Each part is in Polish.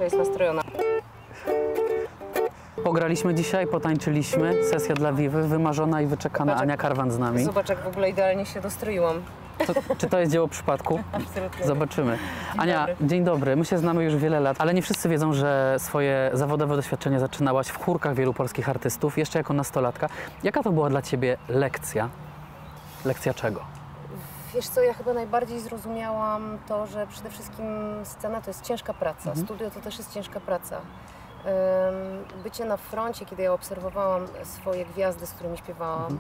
trochę jest nastrojona. Pograliśmy dzisiaj, potańczyliśmy. Sesja dla Wiwy, wymarzona i wyczekana Ania Karwan z nami. Zobacz, jak w ogóle idealnie się dostroiłam. Czy to jest dzieło przypadku? Absolutnie. Zobaczymy. Ania, dobry. dzień dobry. My się znamy już wiele lat, ale nie wszyscy wiedzą, że swoje zawodowe doświadczenie zaczynałaś w chórkach wielu polskich artystów, jeszcze jako nastolatka. Jaka to była dla ciebie lekcja? Lekcja czego? Wiesz co, ja chyba najbardziej zrozumiałam to, że przede wszystkim scena to jest ciężka praca, studio to też jest ciężka praca. Bycie na froncie, kiedy ja obserwowałam swoje gwiazdy, z którymi śpiewałam,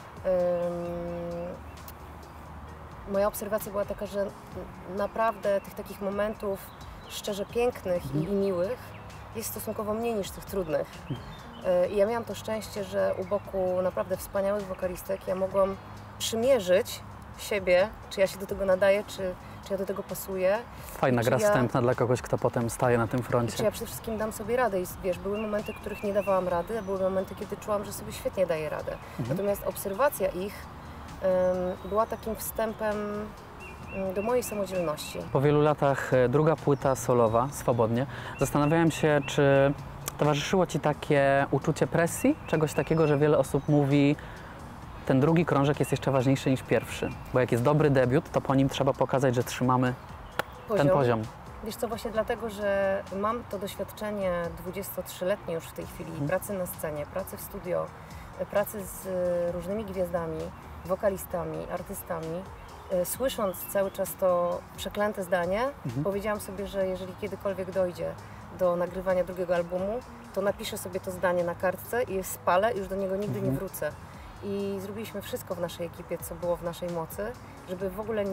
moja obserwacja była taka, że naprawdę tych takich momentów szczerze pięknych i miłych jest stosunkowo mniej niż tych trudnych. I ja miałam to szczęście, że u boku naprawdę wspaniałych wokalistek ja mogłam przymierzyć siebie, czy ja się do tego nadaję, czy ja do tego pasuję. Fajna gra wstępna dla kogoś, kto potem staje na tym Czy froncie. ja przede wszystkim dam sobie radę i wiesz, były momenty, w których nie dawałam rady, a były momenty, kiedy czułam, że sobie świetnie daję radę. Natomiast obserwacja ich była takim wstępem do mojej samodzielności. Po wielu latach druga płyta solowa, Swobodnie. Zastanawiałem się, czy towarzyszyło ci takie uczucie presji? Czegoś takiego, że wiele osób mówi, ten drugi krążek jest jeszcze ważniejszy niż pierwszy. Bo jak jest dobry debiut, to po nim trzeba pokazać, że trzymamy ten poziom. Wiesz co, właśnie dlatego, że mam to doświadczenie 23-letnie już w tej chwili pracy na scenie, pracy w studio, pracy z różnymi gwiazdami, wokalistami, artystami. Słysząc cały czas to przeklęte zdanie, powiedziałam sobie, że jeżeli kiedykolwiek dojdzie do nagrywania drugiego albumu, to napiszę sobie to zdanie na kartce i je spalę i już do niego nigdy nie wrócę. I zrobiliśmy wszystko w naszej ekipie, co było w naszej mocy, żeby w ogóle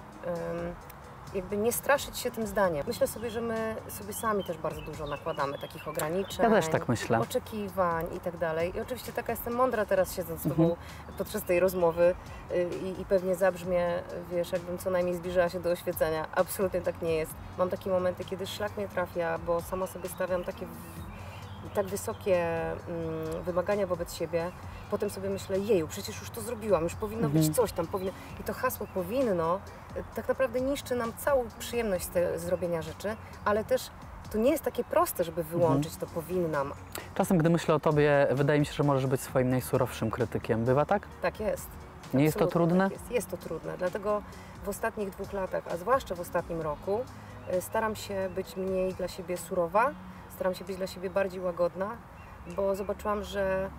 nie straszyć się tym zdaniem. Myślę sobie, że my sobie sami też bardzo dużo nakładamy takich ograniczeń, Ja też tak myślę. oczekiwań i tak dalej. I oczywiście taka jestem mądra teraz, siedząc z Tobą podczas tej rozmowy i pewnie zabrzmie, wiesz, jakbym co najmniej zbliżała się do oświecenia. Absolutnie tak nie jest. Mam takie momenty, kiedy szlak mnie trafia, bo sama sobie stawiam tak wysokie wymagania wobec siebie. Potem sobie myślę, jeju, przecież już to zrobiłam, już powinno być coś tam, powinno. I to hasło powinno tak naprawdę niszczy nam całą przyjemność z zrobienia rzeczy, ale też to nie jest takie proste, żeby wyłączyć to powinnam. Czasem, gdy myślę o tobie, wydaje mi się, że możesz być swoim najsurowszym krytykiem. Bywa tak? Tak jest. Nie jest to Absolutnie trudne? Tak jest to trudne, dlatego w ostatnich 2 latach, a zwłaszcza w ostatnim roku, staram się być mniej dla siebie surowa, staram się być dla siebie bardziej łagodna, bo zobaczyłam, że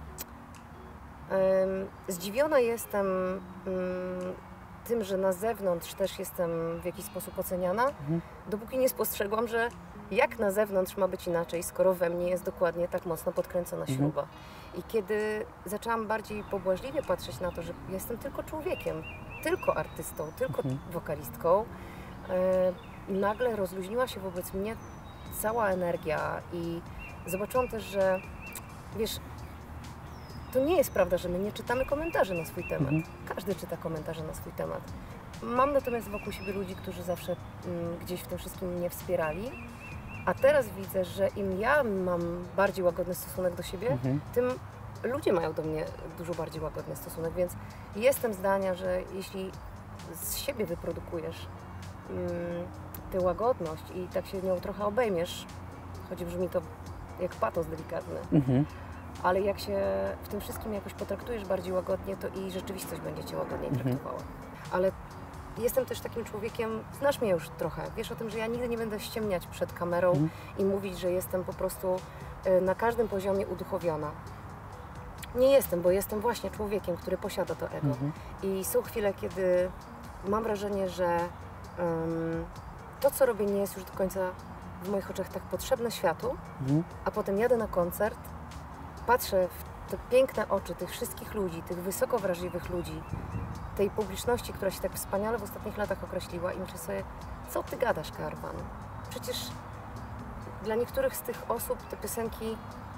zdziwiona jestem tym, że na zewnątrz też jestem w jakiś sposób oceniana, dopóki nie spostrzegłam, że jak na zewnątrz ma być inaczej, skoro we mnie jest dokładnie tak mocno podkręcona śruba. I kiedy zaczęłam bardziej pobłażliwie patrzeć na to, że jestem tylko człowiekiem, tylko artystą, tylko wokalistką, nagle rozluźniła się wobec mnie cała energia i zobaczyłam też, że wiesz, to nie jest prawda, że my nie czytamy komentarzy na swój temat. Każdy czyta komentarze na swój temat. Mam natomiast wokół siebie ludzi, którzy zawsze gdzieś w tym wszystkim mnie wspierali, a teraz widzę, że im ja mam bardziej łagodny stosunek do siebie, tym ludzie mają do mnie dużo bardziej łagodny stosunek, więc jestem zdania, że jeśli z siebie wyprodukujesz tę łagodność i tak się nią trochę obejmiesz, choć brzmi to jak patos delikatny, ale jak się w tym wszystkim jakoś potraktujesz bardziej łagodnie, to i rzeczywistość będzie Cię łagodniej traktowała. Ale jestem też takim człowiekiem, znasz mnie już trochę, wiesz o tym, że ja nigdy nie będę ściemniać przed kamerą i mówić, że jestem po prostu na każdym poziomie uduchowiona. Nie jestem, bo jestem właśnie człowiekiem, który posiada to ego. I są chwile, kiedy mam wrażenie, że to, co robię, nie jest już do końca w moich oczach tak potrzebne światu, a potem jadę na koncert, patrzę w te piękne oczy tych wszystkich ludzi, tych wysoko wrażliwych ludzi, tej publiczności, która się tak wspaniale w ostatnich latach określiła i myślę sobie, co ty gadasz, Karwan? Przecież dla niektórych z tych osób te piosenki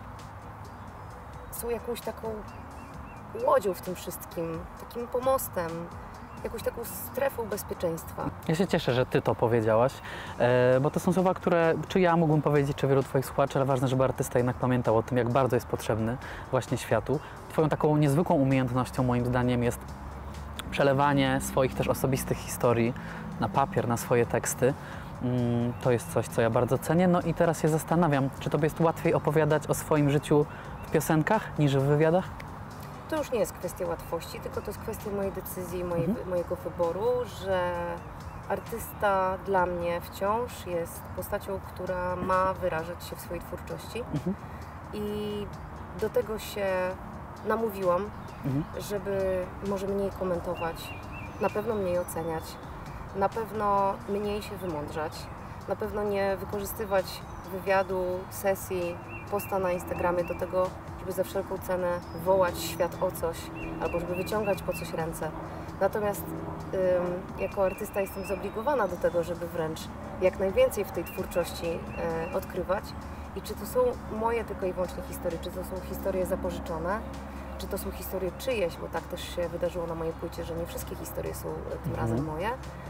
są jakąś taką łodzią w tym wszystkim, takim pomostem, jakąś taką strefą bezpieczeństwa. Ja się cieszę, że ty to powiedziałaś, bo to są słowa, które czy ja mógłbym powiedzieć, czy wielu twoich słuchaczy, ale ważne, żeby artysta jednak pamiętał o tym, jak bardzo jest potrzebny właśnie światu. Twoją taką niezwykłą umiejętnością, moim zdaniem, jest przelewanie swoich też osobistych historii na papier, na swoje teksty. To jest coś, co ja bardzo cenię. No i teraz się zastanawiam, czy tobie jest łatwiej opowiadać o swoim życiu w piosenkach niż w wywiadach? To już nie jest kwestia łatwości, tylko to jest kwestia mojej decyzji, mojego wyboru, że artysta dla mnie wciąż jest postacią, która ma wyrażać się w swojej twórczości. I do tego się namówiłam, żeby może mniej komentować, na pewno mniej oceniać, na pewno mniej się wymądrzać, na pewno nie wykorzystywać wywiadu, sesji, posta na Instagramie do tego, żeby za wszelką cenę wołać świat o coś, albo żeby wyciągać po coś ręce. Natomiast jako artysta jestem zobligowana do tego, żeby wręcz jak najwięcej w tej twórczości odkrywać. I czy to są moje tylko i wyłącznie historie, czy to są historie zapożyczone, czy to są historie czyjeś, bo tak też się wydarzyło na mojej płycie, że nie wszystkie historie są tym razem moje,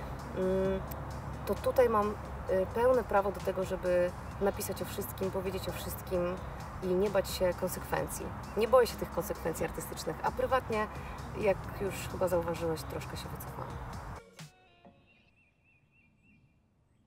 to tutaj mam pełne prawo do tego, żeby napisać o wszystkim, powiedzieć o wszystkim i nie bać się konsekwencji. Nie boję się tych konsekwencji artystycznych, a prywatnie, jak już chyba zauważyłeś, troszkę się wycofałam.